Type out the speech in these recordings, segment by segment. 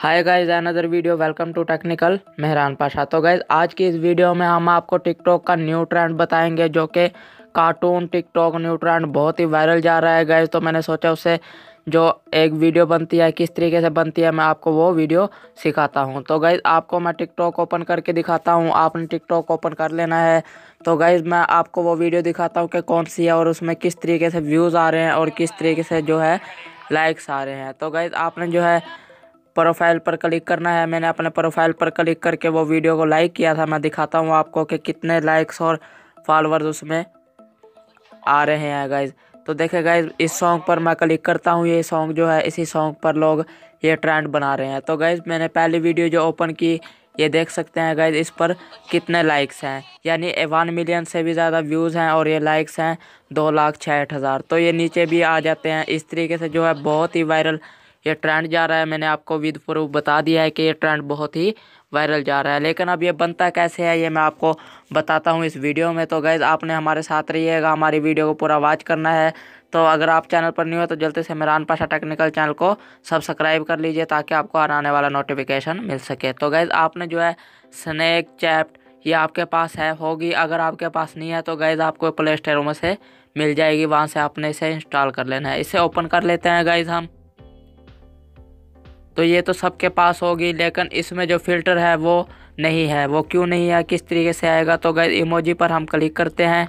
Hi guys, another video. Welcome to technical Mehran Pasha. तो guys आज की इस वीडियो में हम आपको टिकटॉक का न्यू ट्रेंड बताएंगे, जो कि कार्टून टिकटॉक न्यू ट्रेंड बहुत ही वायरल जा रहा है गाइज। तो मैंने सोचा उससे जो एक वीडियो बनती है किस तरीके से बनती है, मैं आपको वो वीडियो सिखाता हूँ। तो गाइज आपको मैं टिकटॉक ओपन करके दिखाता हूँ, आपने टिकटॉक ओपन कर लेना है। तो गाइज मैं आपको वो वीडियो दिखाता हूँ कि कौन सी है और उसमें किस तरीके से व्यूज़ आ रहे हैं और किस तरीके से जो है लाइक्स आ रहे हैं। तो गाइज आपने जो है प्रोफाइल पर क्लिक करना है। मैंने अपने प्रोफाइल पर क्लिक करके वो वीडियो को लाइक किया था। मैं दिखाता हूँ आपको कि कितने लाइक्स और फॉलोअर्स उसमें आ रहे हैं गाइज। तो देखे गाइज, इस सॉन्ग पर मैं क्लिक करता हूँ। ये सॉन्ग जो है, इसी सॉन्ग पर लोग ये ट्रेंड बना रहे हैं। तो गाइज मैंने पहली वीडियो जो ओपन की, ये देख सकते हैं गाइज इस पर कितने लाइक्स हैं, यानी 1 मिलियन से भी ज़्यादा व्यूज़ हैं और ये लाइक्स हैं 2,66,000। तो ये नीचे भी आ जाते हैं। इस तरीके से जो है बहुत ही वायरल ये ट्रेंड जा रहा है। मैंने आपको विद प्रूफ बता दिया है कि ये ट्रेंड बहुत ही वायरल जा रहा है। लेकिन अब ये बनता कैसे है ये मैं आपको बताता हूँ इस वीडियो में। तो गाइज़ आपने हमारे साथ रहिएगा, हमारी वीडियो को पूरा वॉच करना है। तो अगर आप चैनल पर न्यू हो तो जल्दी से मेहरान पाशा टेक्निकल चैनल को सब्सक्राइब कर लीजिए, ताकि आपको आने वाला नोटिफिकेशन मिल सके। तो गाइज़ आपने जो है स्नैक चैट ये आपके पास है होगी। अगर आपके पास नहीं है तो गाइज़ आपको प्ले स्टोर में से मिल जाएगी, वहाँ से आपने इसे इंस्टॉल कर लेना है। इसे ओपन कर लेते हैं गाइज़ हम। तो ये तो सबके पास होगी, लेकिन इसमें जो फ़िल्टर है वो नहीं है। वो क्यों नहीं है, किस तरीके से आएगा? तो गाइस इमोजी पर हम क्लिक करते हैं।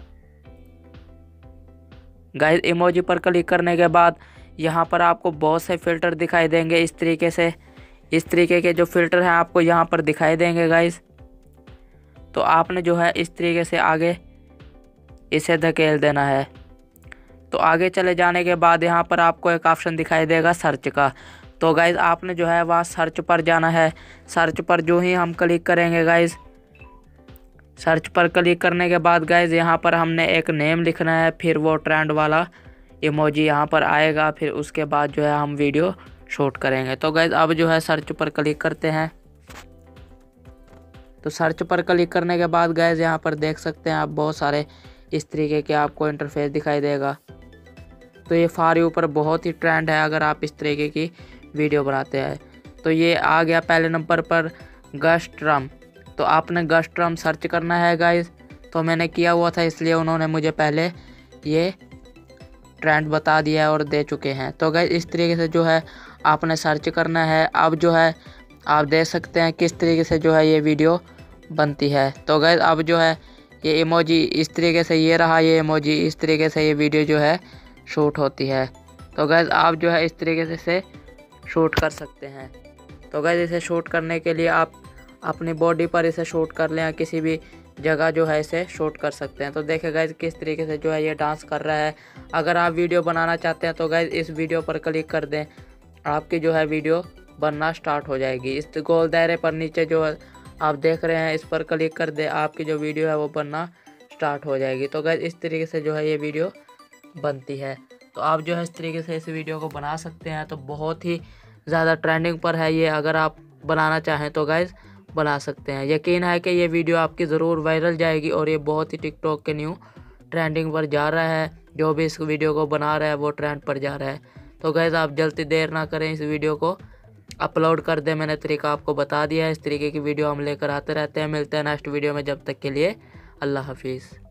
गाइस इमोजी पर क्लिक करने के बाद यहाँ पर आपको बहुत से फ़िल्टर दिखाई देंगे। इस तरीके से इस तरीके के जो फ़िल्टर हैं आपको यहाँ पर दिखाई देंगे गाइस। तो आपने जो है इस तरीके से आगे इसे धकेल देना है। तो आगे चले जाने के बाद यहाँ पर आपको एक ऑप्शन दिखाई देगा सर्च का। तो गाइज़ आपने जो है वहाँ सर्च पर जाना है। सर्च पर जो ही हम क्लिक करेंगे गाइज़, सर्च पर क्लिक करने के बाद गाइज़ यहाँ पर हमने एक नेम लिखना है, फिर वो ट्रेंड वाला इमोजी यहाँ पर आएगा। फिर उसके बाद जो है हम वीडियो शूट करेंगे। तो गाइज़ अब जो है सर्च पर क्लिक करते हैं। तो सर्च पर क्लिक करने के बाद गाइज़ यहाँ पर देख सकते हैं आप बहुत सारे इस तरीके के आपको इंटरफेस दिखाई देगा। तो ये फार ऊपर बहुत ही ट्रेंड है अगर आप इस तरीके की वीडियो बनाते हैं। तो ये आ गया पहले नंबर पर गस्ट्रम। तो आपने गस्ट्रम सर्च करना है गाइस। तो मैंने किया हुआ था, इसलिए उन्होंने मुझे पहले ये ट्रेंड बता दिया है और दे चुके हैं। तो गाइस इस तरीके से जो है आपने सर्च करना है। अब जो है आप देख सकते हैं किस तरीके से जो है ये वीडियो बनती है। तो गाइस अब जो है ये इमोजी इस तरीके से ये रहा, ये इमोजी इस तरीके से ये वीडियो जो है शूट होती है। तो गाइस आप जो है इस तरीके से शूट कर सकते हैं। तो गाइस इसे शूट करने के लिए आप अपनी बॉडी पर इसे शूट कर लें, या किसी भी जगह जो है इसे शूट कर सकते हैं। तो देखें गाइस किस तरीके से जो है ये डांस कर रहा है। अगर आप वीडियो बनाना चाहते हैं तो गाइस इस वीडियो पर क्लिक कर दें, आपकी जो है वीडियो बनना स्टार्ट हो जाएगी। इस गोल दायरे पर नीचे जो आप देख रहे हैं इस पर क्लिक कर दें, आपकी जो वीडियो है वो बनना स्टार्ट हो जाएगी। तो गाइस इस तरीके से जो है ये वीडियो बनती है। तो आप जो है इस तरीके से इस वीडियो को बना सकते हैं। तो बहुत ही ज़्यादा ट्रेंडिंग पर है ये। अगर आप बनाना चाहें तो गाइज़ बना सकते हैं। यकीन है कि ये वीडियो आपकी ज़रूर वायरल जाएगी और ये बहुत ही टिकटॉक के न्यू ट्रेंडिंग पर जा रहा है। जो भी इस वीडियो को बना रहा है वो ट्रेंड पर जा रहा है। तो गाइज़ आप जल्दी देर ना करें, इस वीडियो को अपलोड कर दें। मैंने तरीका आपको बता दिया है। इस तरीके की वीडियो हम लेकर आते रहते हैं। मिलते हैं नेक्स्ट वीडियो में। जब तक के लिए अल्लाह हाफिज़।